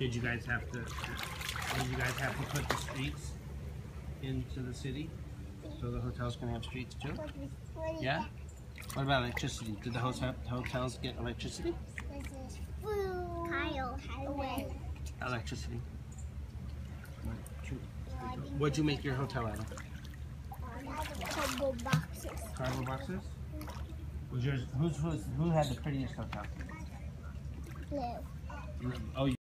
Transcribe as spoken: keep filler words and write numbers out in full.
Did you guys have to? Did you guys have to put the streets into the city so the hotels can have streets too? Yeah. What about electricity? Did the hotel hotels get electricity? Kyle away. Electricity. What'd you make your hotel out of? Cardboard boxes. Cardboard boxes? Was yours? Who's, who's who had the prettiest hotel? Blue. Oh.